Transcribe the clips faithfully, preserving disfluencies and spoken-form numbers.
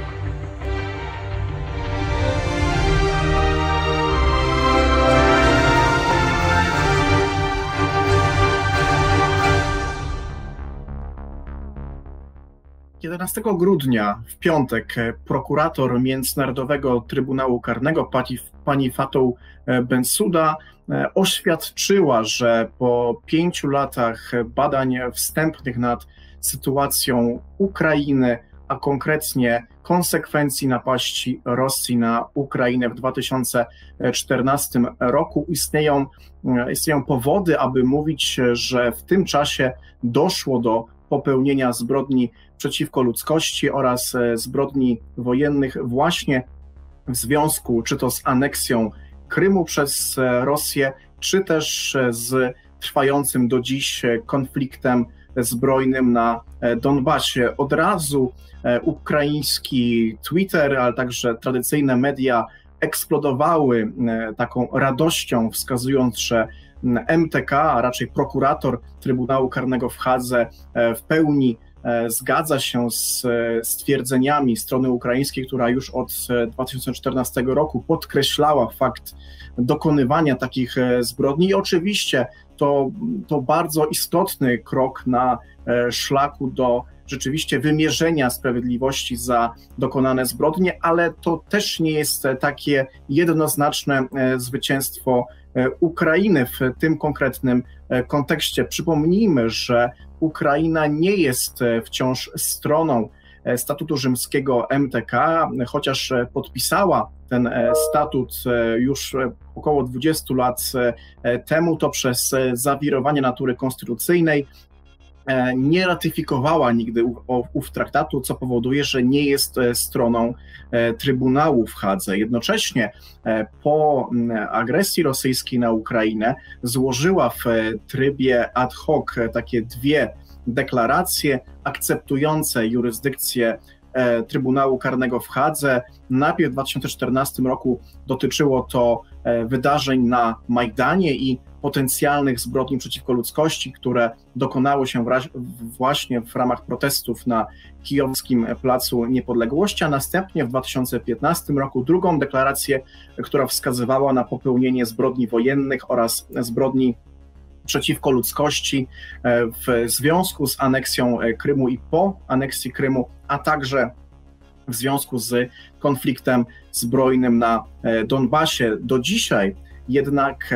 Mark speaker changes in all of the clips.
Speaker 1: jedenastego grudnia, w piątek, prokurator Międzynarodowego Trybunału Karnego pani, pani Fatou Bensouda oświadczyła, że po pięciu latach badań wstępnych nad sytuacją Ukrainy, a konkretnie konsekwencji napaści Rosji na Ukrainę w dwa tysiące czternastym roku, istnieją, istnieją powody, aby mówić, że w tym czasie doszło do popełnienia zbrodni przeciwko ludzkości oraz zbrodni wojennych właśnie w związku czy to z aneksją Krymu przez Rosję, czy też z trwającym do dziś konfliktem zbrojnym na Donbasie. Od razu ukraiński Twitter, ale także tradycyjne media eksplodowały taką radością, wskazując, że M T K, a raczej prokurator Trybunału Karnego w Hadze w pełni zgadza się z stwierdzeniami strony ukraińskiej, która już od dwa tysiące czternastego roku podkreślała fakt dokonywania takich zbrodni. I oczywiście to, to bardzo istotny krok na szlaku do rzeczywiście wymierzenia sprawiedliwości za dokonane zbrodnie, ale to też nie jest takie jednoznaczne zwycięstwo Ukrainy w tym konkretnym kontekście. Przypomnijmy, że Ukraina nie jest wciąż stroną statutu rzymskiego M T K, chociaż podpisała ten statut już około dwudziestu lat temu, to przez zawirowanie natury konstytucyjnej nie ratyfikowała nigdy ów traktatu, co powoduje, że nie jest stroną Trybunału w Hadze. Jednocześnie po agresji rosyjskiej na Ukrainę złożyła w trybie ad hoc takie dwie deklaracje akceptujące jurysdykcję Trybunału Karnego w Hadze. Najpierw w dwa tysiące czternastym roku dotyczyło to wydarzeń na Majdanie i potencjalnych zbrodni przeciwko ludzkości, które dokonały się właśnie w ramach protestów na kijowskim Placu Niepodległości, a następnie w dwa tysiące piętnastym roku drugą deklarację, która wskazywała na popełnienie zbrodni wojennych oraz zbrodni przeciwko ludzkości w związku z aneksją Krymu i po aneksji Krymu, a także w związku z konfliktem zbrojnym na Donbasie. Do dzisiaj jednak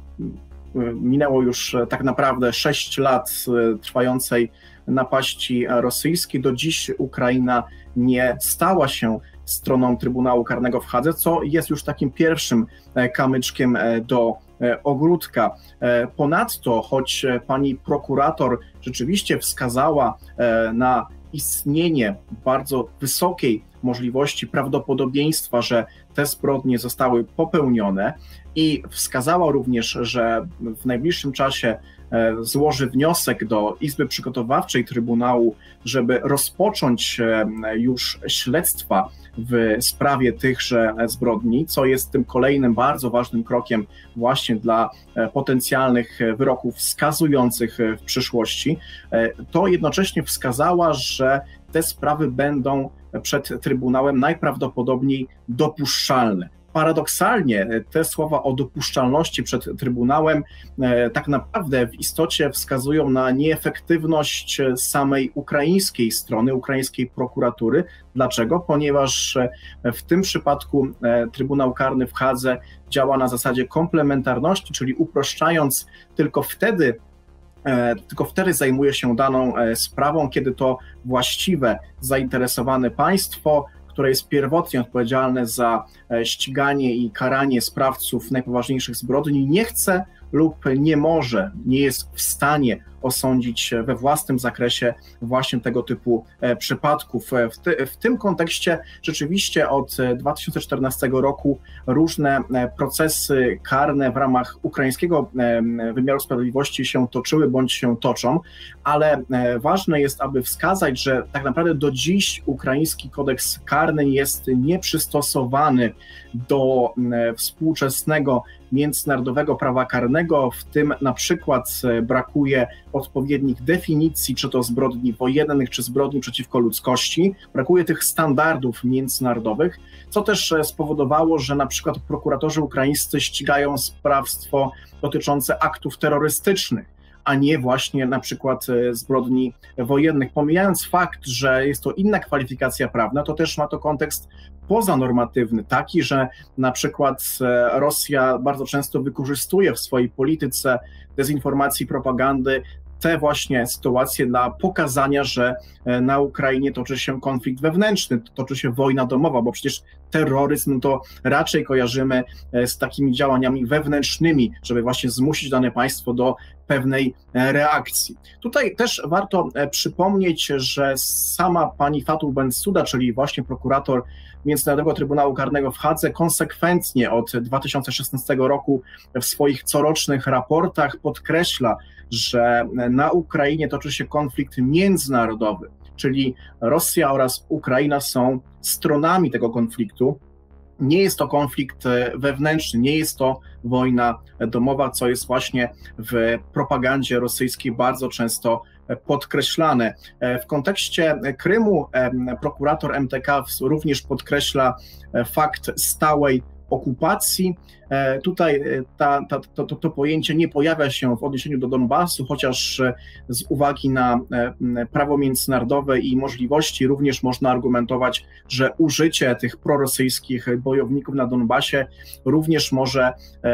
Speaker 1: minęło już tak naprawdę sześć lat trwającej napaści rosyjskiej. Do dziś Ukraina nie stała się stroną Trybunału Karnego w Hadze, co jest już takim pierwszym kamyczkiem do ogródka. Ponadto, choć pani prokurator rzeczywiście wskazała na istnienie bardzo wysokiej możliwości prawdopodobieństwa, że te zbrodnie zostały popełnione i wskazała również, że w najbliższym czasie złoży wniosek do Izby Przygotowawczej Trybunału, żeby rozpocząć już śledztwa w sprawie tychże zbrodni, co jest tym kolejnym bardzo ważnym krokiem właśnie dla potencjalnych wyroków skazujących w przyszłości, to jednocześnie wskazała, że te sprawy będą przed Trybunałem najprawdopodobniej dopuszczalne. Paradoksalnie te słowa o dopuszczalności przed Trybunałem tak naprawdę w istocie wskazują na nieefektywność samej ukraińskiej strony, ukraińskiej prokuratury. Dlaczego? Ponieważ w tym przypadku Trybunał Karny w Hadze działa na zasadzie komplementarności, czyli uproszczając, tylko wtedy Tylko wtedy zajmuje się daną sprawą, kiedy to właściwe zainteresowane państwo, które jest pierwotnie odpowiedzialne za ściganie i karanie sprawców najpoważniejszych zbrodni, nie chce lub nie może, nie jest w stanie osądzić we własnym zakresie właśnie tego typu przypadków. W, ty, w tym kontekście rzeczywiście od dwa tysiące czternastego roku różne procesy karne w ramach ukraińskiego wymiaru sprawiedliwości się toczyły bądź się toczą, ale ważne jest, aby wskazać, że tak naprawdę do dziś ukraiński kodeks karny jest nieprzystosowany do współczesnego międzynarodowego prawa karnego, w tym na przykład brakuje odpowiednich definicji, czy to zbrodni wojennych, czy zbrodni przeciwko ludzkości, brakuje tych standardów międzynarodowych, co też spowodowało, że na przykład prokuratorzy ukraińscy ścigają sprawstwo dotyczące aktów terrorystycznych, a nie właśnie na przykład zbrodni wojennych. Pomijając fakt, że jest to inna kwalifikacja prawna, to też ma to kontekst pozanormatywny, taki, że na przykład Rosja bardzo często wykorzystuje w swojej polityce dezinformacji, propagandy te właśnie sytuacje dla pokazania, że na Ukrainie toczy się konflikt wewnętrzny, toczy się wojna domowa, bo przecież terroryzm to raczej kojarzymy z takimi działaniami wewnętrznymi, żeby właśnie zmusić dane państwo do pewnej reakcji. Tutaj też warto przypomnieć, że sama pani Fatou Bensouda, czyli właśnie prokurator Międzynarodowego Trybunału Karnego w Hadze, konsekwentnie od dwa tysiące szesnastego roku w swoich corocznych raportach podkreśla, że na Ukrainie toczy się konflikt międzynarodowy, czyli Rosja oraz Ukraina są stronami tego konfliktu. Nie jest to konflikt wewnętrzny, nie jest to wojna domowa, co jest właśnie w propagandzie rosyjskiej bardzo często podkreślane. W kontekście Krymu prokurator M T K również podkreśla fakt stałej okupacji. Tutaj ta, ta, to, to pojęcie nie pojawia się w odniesieniu do Donbasu, chociaż z uwagi na prawo międzynarodowe i możliwości również można argumentować, że użycie tych prorosyjskich bojowników na Donbasie również może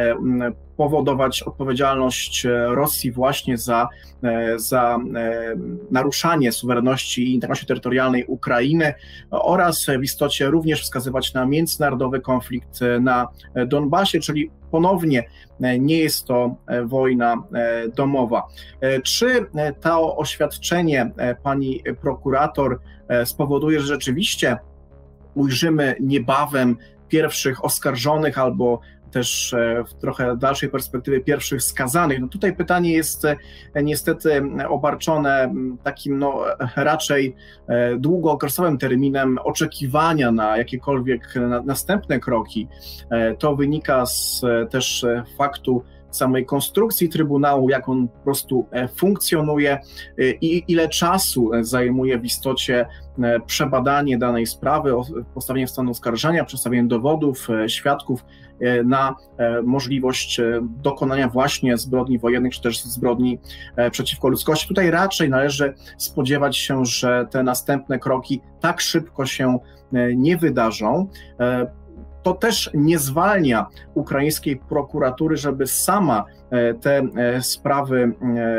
Speaker 1: powodować odpowiedzialność Rosji właśnie za, za naruszanie suwerenności i integralności terytorialnej Ukrainy oraz w istocie również wskazywać na międzynarodowy konflikt na Donbasie, czyli ponownie nie jest to wojna domowa. Czy to oświadczenie pani prokurator spowoduje, że rzeczywiście ujrzymy niebawem pierwszych oskarżonych albo też w trochę dalszej perspektywie pierwszych skazanych? No tutaj pytanie jest niestety obarczone takim no raczej długookresowym terminem oczekiwania na jakiekolwiek następne kroki. To wynika z też faktu samej konstrukcji Trybunału, jak on po prostu funkcjonuje i ile czasu zajmuje w istocie przebadanie danej sprawy, postawienie w stan oskarżenia, przedstawienie dowodów, świadków na możliwość dokonania właśnie zbrodni wojennych, czy też zbrodni przeciwko ludzkości. Tutaj raczej należy spodziewać się, że te następne kroki tak szybko się nie wydarzą. To też nie zwalnia ukraińskiej prokuratury, żeby sama te sprawy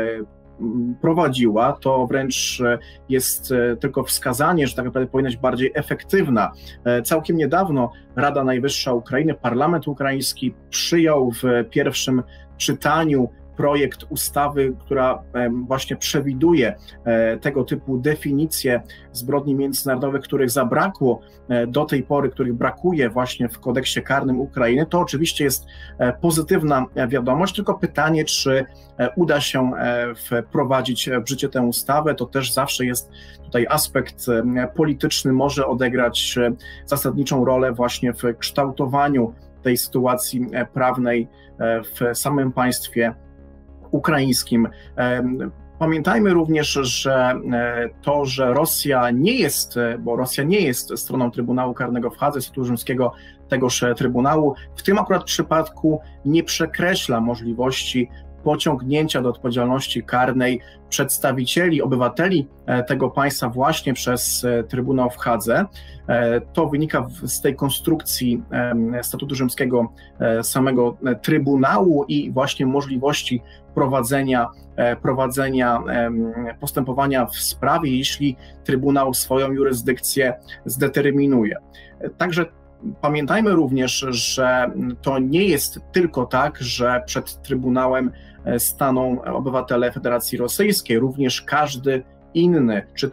Speaker 1: prowadziła. To wręcz jest tylko wskazanie, że tak naprawdę powinna być bardziej efektywna. Całkiem niedawno Rada Najwyższa Ukrainy, parlament ukraiński przyjął w pierwszym czytaniu projekt ustawy, która właśnie przewiduje tego typu definicje zbrodni międzynarodowych, których zabrakło do tej pory, których brakuje właśnie w kodeksie karnym Ukrainy. To oczywiście jest pozytywna wiadomość, tylko pytanie, czy uda się wprowadzić w życie tę ustawę. To też zawsze jest tutaj aspekt polityczny, może odegrać zasadniczą rolę właśnie w kształtowaniu tej sytuacji prawnej w samym państwie ukraińskim. Pamiętajmy również, że to, że Rosja nie jest, bo Rosja nie jest stroną Trybunału Karnego w Hadze, Statutu Rzymskiego tegoż Trybunału, w tym akurat przypadku nie przekreśla możliwości pociągnięcia do odpowiedzialności karnej przedstawicieli, obywateli tego państwa właśnie przez Trybunał w Hadze. To wynika z tej konstrukcji Statutu Rzymskiego samego Trybunału i właśnie możliwości prowadzenia, prowadzenia postępowania w sprawie, jeśli Trybunał swoją jurysdykcję zdeterminuje. Także pamiętajmy również, że to nie jest tylko tak, że przed Trybunałem staną obywatele Federacji Rosyjskiej, również każdy inny, czy to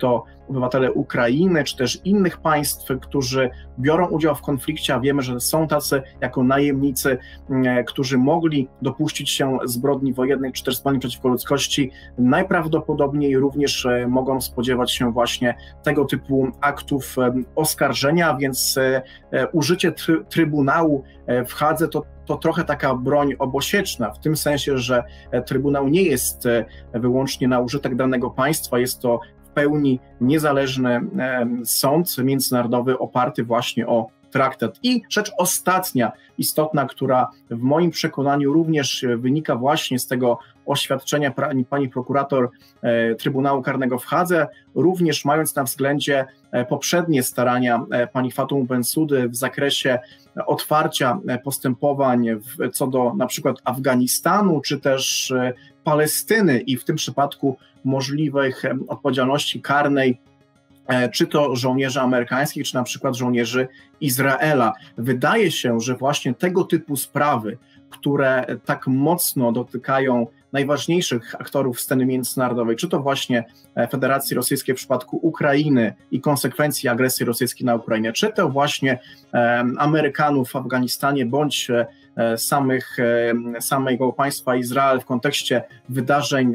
Speaker 1: obywatele Ukrainy, czy też innych państw, którzy biorą udział w konflikcie, a wiemy, że są tacy jako najemnicy, którzy mogli dopuścić się zbrodni wojennej, czy też zbrodni przeciwko ludzkości, najprawdopodobniej również mogą spodziewać się właśnie tego typu aktów oskarżenia, więc użycie try, Trybunału w Hadze to, to trochę taka broń obosieczna, w tym sensie, że Trybunał nie jest wyłącznie na użytek danego państwa, jest to w pełni niezależny sąd międzynarodowy oparty właśnie o traktat. I rzecz ostatnia, istotna, która w moim przekonaniu również wynika właśnie z tego oświadczenia pani, pani prokurator e, Trybunału Karnego w Hadze, również mając na względzie e, poprzednie starania e, pani Fatoum Bensoudy w zakresie otwarcia postępowań w, co do na przykład Afganistanu, czy też e, Palestyny i w tym przypadku możliwych e, odpowiedzialności karnej, czy to żołnierzy amerykańskich, czy na przykład żołnierzy Izraela. Wydaje się, że właśnie tego typu sprawy, które tak mocno dotykają najważniejszych aktorów sceny międzynarodowej, czy to właśnie Federacji Rosyjskiej w przypadku Ukrainy i konsekwencji agresji rosyjskiej na Ukrainę, czy to właśnie Amerykanów w Afganistanie, bądź samych, samego państwa Izrael w kontekście wydarzeń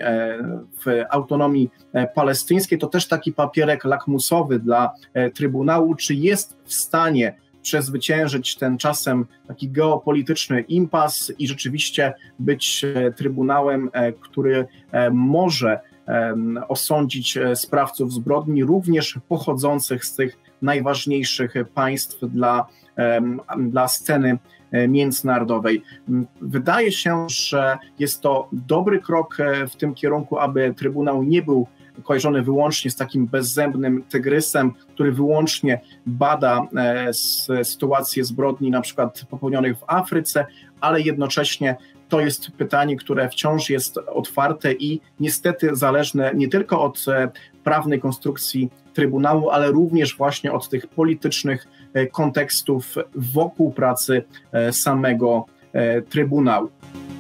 Speaker 1: w autonomii palestyńskiej, to też taki papierek lakmusowy dla Trybunału, czy jest w stanie przezwyciężyć ten czasem taki geopolityczny impas i rzeczywiście być trybunałem, który może osądzić sprawców zbrodni, również pochodzących z tych najważniejszych państw dla, dla sceny międzynarodowej. Wydaje się, że jest to dobry krok w tym kierunku, aby Trybunał nie był kojarzony wyłącznie z takim bezzębnym tygrysem, który wyłącznie bada sytuację zbrodni na przykład popełnionych w Afryce, ale jednocześnie to jest pytanie, które wciąż jest otwarte i niestety zależne nie tylko od prawnej konstrukcji Trybunału, ale również właśnie od tych politycznych kontekstów wokół pracy samego Trybunału.